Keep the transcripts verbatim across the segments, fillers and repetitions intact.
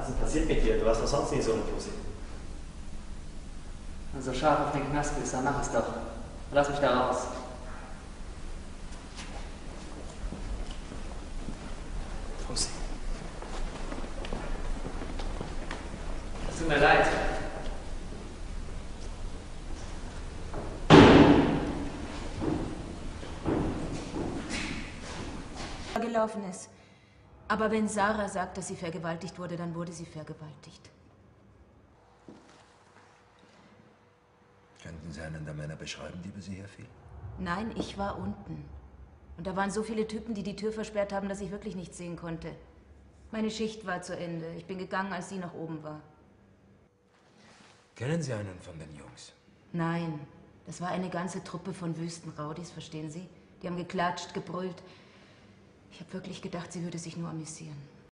denn passiert mit dir? Du warst doch sonst nie so eine Pussy. Wenn du so scharf auf den Knast bist, dann mach es doch. Lass mich da raus. Pussy. Es tut mir leid. Gelaufen ist. Aber wenn Sarah sagt, dass sie vergewaltigt wurde, dann wurde sie vergewaltigt. Könnten Sie einen der Männer beschreiben, die über Sie herfiel? Nein, ich war unten. Und da waren so viele Typen, die die Tür versperrt haben, dass ich wirklich nichts sehen konnte. Meine Schicht war zu Ende. Ich bin gegangen, als sie nach oben war. Kennen Sie einen von den Jungs? Nein, das war eine ganze Truppe von Wüstenraudis, verstehen Sie? Die haben geklatscht, gebrüllt. Ich habe wirklich gedacht, sie würde sich nur amüsieren.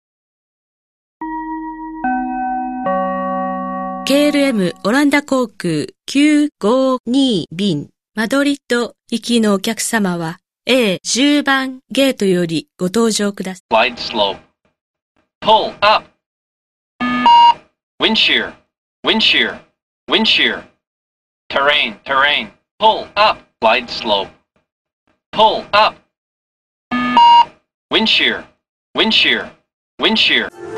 ケーエルエム オランダ航空きゅうごに便マドリッド行きのお客様は エーじゅう 番ゲートよりご搭乗ください。 Glide slope. Pull up. Wind shear. Wind shear. Wind shear. Terrain. Terrain. Pull up. Glide slope. Pull up. Wind shear. Wind shear. Wind shear.